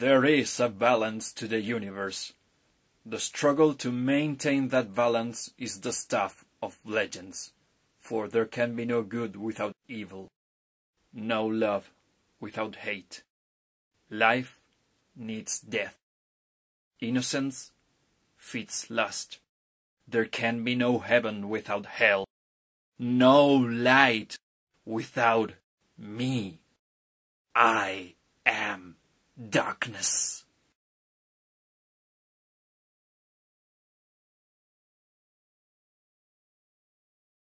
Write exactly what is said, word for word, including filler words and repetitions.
There is a balance to the universe. The struggle to maintain that balance is the stuff of legends, for there can be no good without evil, no love without hate. Life needs death. Innocence feeds lust. There can be no heaven without hell, no light without me. I am darkness.